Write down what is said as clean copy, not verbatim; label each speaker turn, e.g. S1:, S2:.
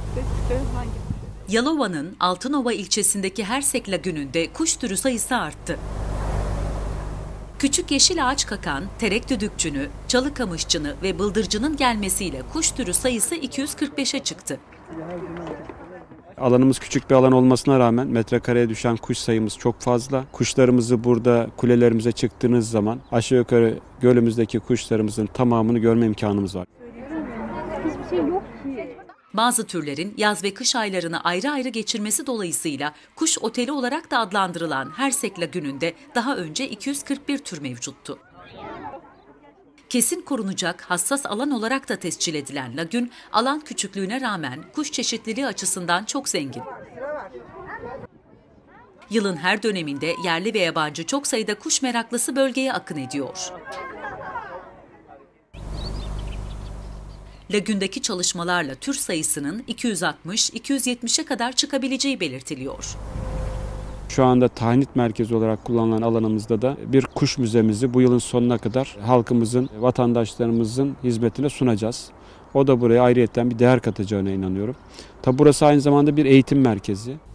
S1: Yalova'nın Altınova ilçesindeki Hersek Lagünü'nde kuş türü sayısı arttı. Küçük yeşil ağaç kakan, terek düdükçünü, çalı kamışçını ve bıldırcının gelmesiyle kuş türü sayısı 245'e çıktı.
S2: Alanımız küçük bir alan olmasına rağmen metrekareye düşen kuş sayımız çok fazla. Kuşlarımızı burada kulelerimize çıktığınız zaman aşağı yukarı gölümüzdeki kuşlarımızın tamamını görme imkanımız var.
S1: Bazı türlerin yaz ve kış aylarını ayrı ayrı geçirmesi dolayısıyla kuş oteli olarak da adlandırılan Hersek Lagünü'nde daha önce 241 tür mevcuttu. Kesin korunacak hassas alan olarak da tescil edilen lagün, alan küçüklüğüne rağmen kuş çeşitliliği açısından çok zengin. Yılın her döneminde yerli ve yabancı çok sayıda kuş meraklısı bölgeye akın ediyor. Lagündeki çalışmalarla tür sayısının 260-270'e kadar çıkabileceği belirtiliyor.
S2: Şu anda tahnit merkezi olarak kullanılan alanımızda da bir kuş müzemizi bu yılın sonuna kadar halkımızın, vatandaşlarımızın hizmetine sunacağız. O da buraya ayrıyeten bir değer katacağına inanıyorum. Tabi burası aynı zamanda bir eğitim merkezi.